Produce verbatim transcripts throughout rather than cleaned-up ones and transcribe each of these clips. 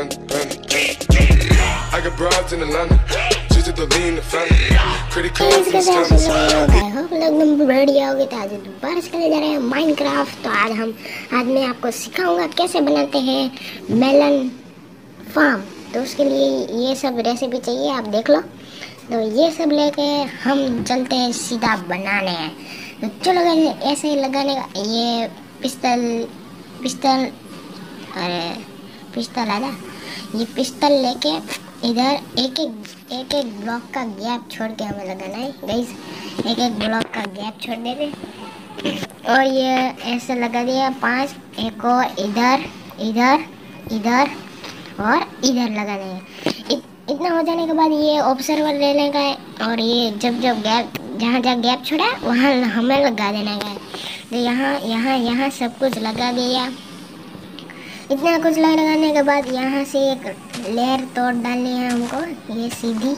I got broads in Atlanta, just to lean the family. Credit cards and scammers. हम लोग एकदम बढ़िया हो गए थे। आज दोबारा से करने जा रहे हैं माइनक्राफ्ट। तो आज हम आज मैं आपको सिखाऊंगा कैसे बनाते हैं मेलन फार्म। तो उसके लिए ये सब रेसिपी चाहिए, आप देख लो। तो ये सब लेके हम चलते हैं सीधा बनाने हैं। तो चलो गाइस, ऐसे ही लगाने का ये पिस्तल पिस्तल अरे पिस्तल आजा ये पिस्तल लेके इधर एक एक एक एक ब्लॉक का गैप छोड़ के हमें लगाना है गाइस। एक एक ब्लॉक का गैप छोड़ देते और ये ऐसे लगा दिया पांच। एक और इधर इधर इधर और इधर लगाने हैं। इत, इतना हो जाने के बाद ये ऑब्जर्वर लेने का है और ये जब जब गैप जहाँ जहाँ गैप छोड़ा है वहाँ हमें लगा देना है। तो यहाँ यहाँ यहाँ सब कुछ लगा दिया। इतना कुछ लगाने के बाद यहाँ से एक लेयर तोड़ डालनी है हमको, ये सीधी।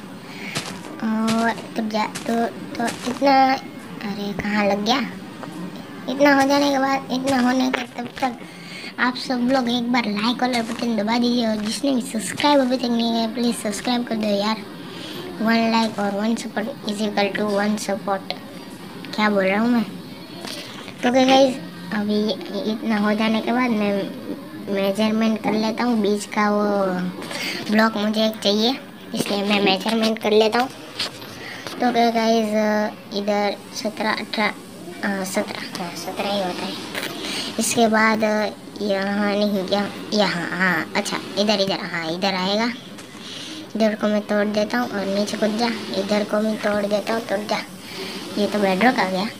और तब जा तो तो इतना अरे कहाँ लग गया। इतना हो जाने के बाद इतना होने के तब तक आप सब लोग एक बार लाइक वाला बटन दबा दीजिए और जिसने भी सब्सक्राइब अभी तक नहीं किया प्लीज़ सब्सक्राइब कर दो यार। वन लाइक और one support is equal to one support. क्या बोल रहा हूँ मैं। तो क्या गाइस, अभी इतना हो जाने के बाद मैं मेजरमेंट कर लेता हूँ। बीच का वो ब्लॉक मुझे एक चाहिए, इसलिए मैं मेजरमेंट कर लेता हूँ। तो क्या गाइस, इधर सत्रह अठारह सत्रह सत्रह ही होता है। इसके बाद यहाँ नहीं क्या यहाँ हाँ अच्छा इधर इधर हाँ इधर आएगा। इधर को मैं तोड़ देता हूँ और नीचे कूद जा। इधर को मैं तोड़ देता हूँ, तोड़ जा। ये तो बेडरॉक आ गया।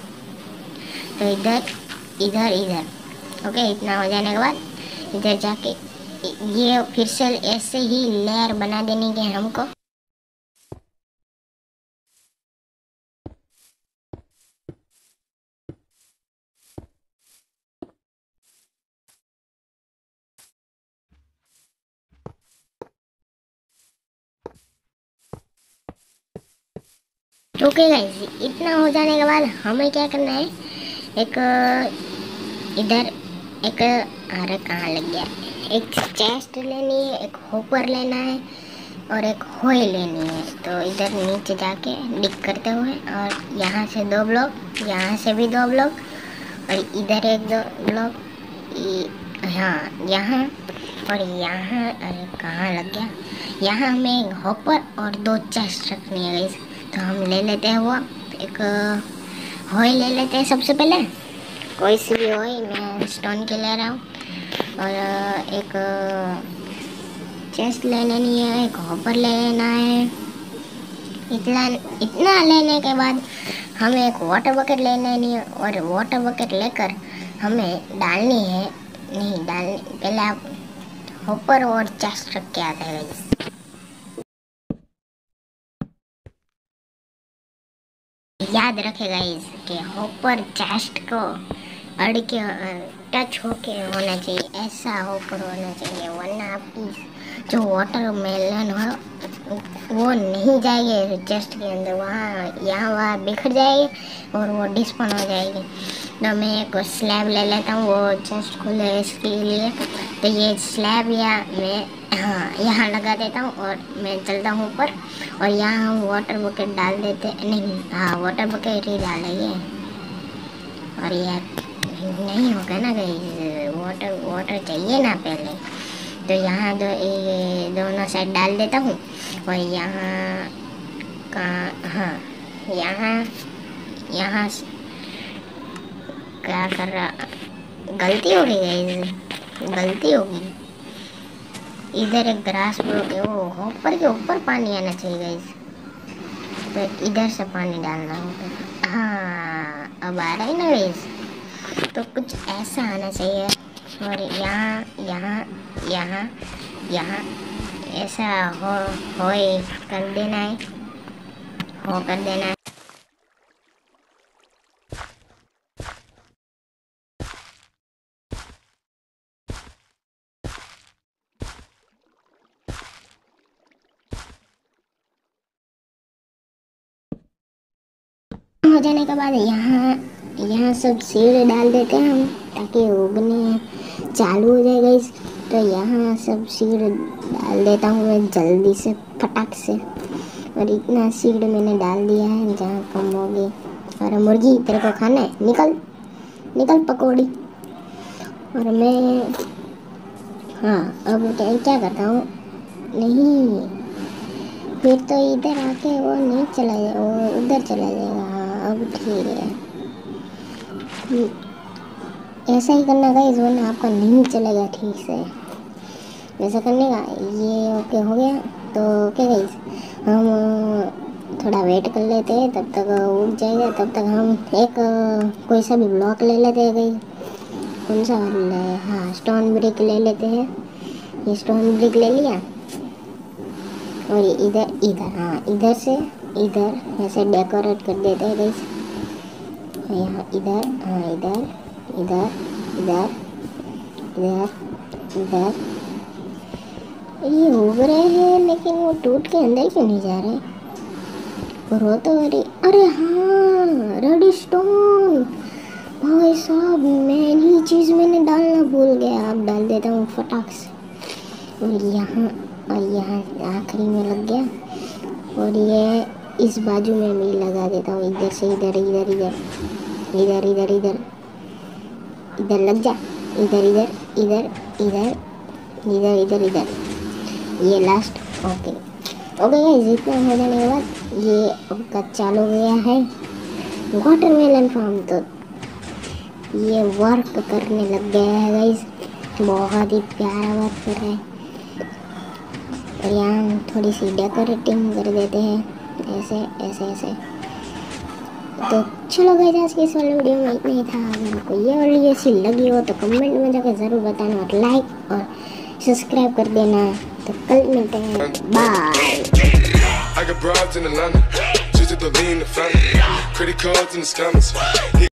तो इधर इधर इधर ओके। इतना हो जाने के बाद इधर जाके ये फिर से ऐसे ही लेयर बना देनी है हमको। ओके गाइस, इतना हो जाने के बाद हमें क्या करना है, एक इधर एक अरे कहाँ लग गया, एक चेस्ट लेनी है, एक होपर लेना है और एक होय लेनी है। तो इधर नीचे जाके डिग करते हुए और यहाँ से दो ब्लॉक, यहाँ से भी दो ब्लॉक और इधर एक दो ब्लॉक, हाँ यहाँ और यहाँ। अरे कहाँ लग गया। यहाँ हमें एक होपर और दो चेस्ट रखनी है गाइस। तो हम ले लेते हैं वो एक होय ले लेते हैं सबसे पहले। कोई सी भी होय, मैं स्टोन के ले रहा हूँ। और एक चेस्ट ले लेनी है, एक हॉपर ले लेना है। इतना इतना लेने के बाद हमें एक वाटर बकेट ले लेनी है और वाटर बकेट लेकर हमें डालनी है नहीं डालनी पहले आप हॉपर और चेस्ट रख के आते हैं। याद रखेगा इस के होपर चेस्ट को अड़ के टच होके होना चाहिए, ऐसा होपर होना चाहिए, वरना आपकी जो वाटर मेलन हो वो नहीं जाएगी चेस्ट के अंदर, वहाँ यहाँ वहाँ बिखर जाएगी और वो डिस्पन हो जाएगी। तो मैं एक स्लैब ले लेता हूँ वो चेस्ट खुले इसके लिए। तो ये स्लैब या मैं हाँ यहाँ लगा देता हूँ और मैं चलता हूँ ऊपर और यहाँ हम वाटर बकेट डाल देते नहीं हाँ वाटर बकेट ही डालेंगे। और यार नहीं होगा ना कहीं, वाटर वाटर चाहिए ना पहले। तो यहाँ दो ये दोनों साइड डाल देता हूँ और यहाँ का हाँ यहाँ यहाँ क्या कर रहा, गलती हो गई गलती होगी। इधर एक ग्रास ब्लॉक है, वो ऊपर के ऊपर पानी आना चाहिए गाइस। तो इधर से पानी डालना होगा। हाँ अब आ रहा है ना गाइस। तो कुछ ऐसा आना चाहिए और यहाँ यहाँ यहाँ यहाँ ऐसा हो हो कर देना है हो कर देना है। हो जाने के बाद यहाँ यहाँ सब सीढ़ी डाल देते हैं हम ताकि उगने चालू हो जाए गाइस। तो यहाँ सब सीड डाल देता हूँ मैं जल्दी से फटाक से। और इतना सीड मैंने डाल दिया है जहाँ कम होगी। अरे मुर्गी तेरे को खाना है, निकल निकल पकौड़ी। और मैं हाँ अब क्या करता हूँ, नहीं फिर तो इधर आके वो नहीं चला जाएगा, वो उधर चला जाएगा। हाँ अब ठीक है, ऐसा ही करना गाइस वरना आपका नहीं चलेगा ठीक से। वैसा करने का ये ओके हो गया। तो ओके गाइस, हम थोड़ा वेट कर लेते हैं, तब तक उग जाएगा। तब तक हम एक कोई सा भी ब्लॉक ले लेते हैं गाइस। कौन सा वाला है, हाँ स्टोन ब्रिक ले लेते हैं। ये स्टोन ब्रिक ले लिया और ये इधर इधर हाँ इधर से इधर ऐसे डेकोरेट कर देते हैं गाइस। यहाँ इधर हाँ इधर इधर इधर इधर इधर ये उग रहे हैं, लेकिन वो टूट के अंदर क्यों नहीं जा रहे। और वो तो अरे अरे हाँ रेड स्टोन भाई साहब, मैं ये चीज़ मैंने डालना भूल गया। अब डाल देता हूँ फटाक से। और यहाँ और यहाँ आखिरी में लग गया। और ये इस बाजू में भी लगा देता हूँ, इधर से इधर इधर इधर इधर इधर इधर इधर लग जा, इधर इधर इधर इधर इधर इधर इधर ये लास्ट। ओके ओके गाइस, इतना हो जाने के बाद ये अब चालू हो गया है वाटरमेलन फार्म। तो ये वर्क करने लग गया है गाइस, बहुत ही प्यारा वर्क कर रहा है। और यहाँ थोड़ी सी डेकोरेटिंग कर देते हैं ऐसे ऐसे ऐसे। तो चलो गाइस, आज की इस वाले वीडियो में इतना ही था। अगर आपको ये वीडियो अच्छी लगी हो तो कमेंट में जाकर ज़रूर बताना और लाइक और सब्सक्राइब कर देना। तो कल मिलते हैं, bye. I got broads in Atlanta, just to lean the family. Credit cards in the scammers.